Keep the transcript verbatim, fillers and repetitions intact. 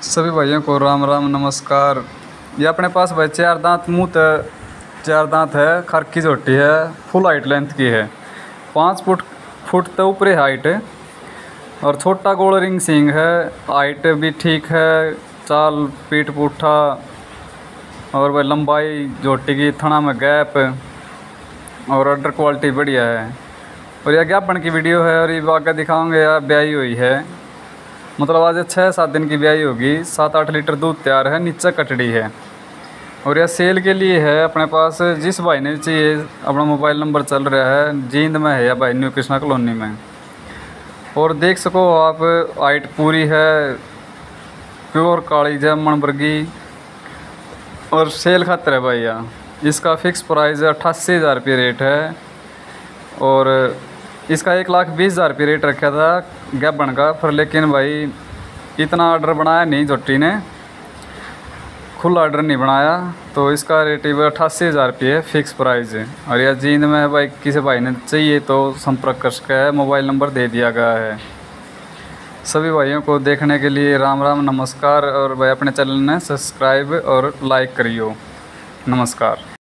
सभी भाइयों को राम राम नमस्कार। ये अपने पास भाई चार दांत मुँह त चार दांत है, खर की झोटी है, फुल हाइट लेंथ की है, पाँच फुट फुट तो ऊपरी हाइट है और छोटा गोल रिंग सींग है। हाइट भी ठीक है, चाल पीठ पुट्ठा और भाई लंबाई झोटी की, थना में गैप और अडर क्वालिटी बढ़िया है। और यह ज्ञापन की वीडियो है और ये आगे दिखाऊंगे। यार ब्याई हुई है, मतलब आज छः सात दिन की ब्याई होगी। सात आठ लीटर दूध तैयार है, नीचे कटड़ी है और यह सेल के लिए है अपने पास। जिस भाई ने चाहिए अपना मोबाइल नंबर चल रहा है, जींद में है या भाई न्यू कृष्णा कॉलोनी में। और देख सको आप, हाइट पूरी है, प्योर काली जामन वर्गी और सेल खातर है भैया। इसका फिक्स प्राइस है अट्ठासी हज़ार रुपये रेट है और इसका एक लाख बीस हज़ार रुपये रेट रखा था गैबन का। पर लेकिन भाई इतना ऑर्डर बनाया नहीं झोटी ने, खुला ऑर्डर नहीं बनाया, तो इसका रेट भी अट्ठासी हज़ार रुपये है फिक्स प्राइस है। और यह जींद में है भाई, किसी भाई ने चाहिए तो संपर्क कर सकता है, मोबाइल नंबर दे दिया गया है। सभी भाइयों को देखने के लिए राम राम नमस्कार। और भाई अपने चैनल ने सब्सक्राइब और लाइक करियो। नमस्कार।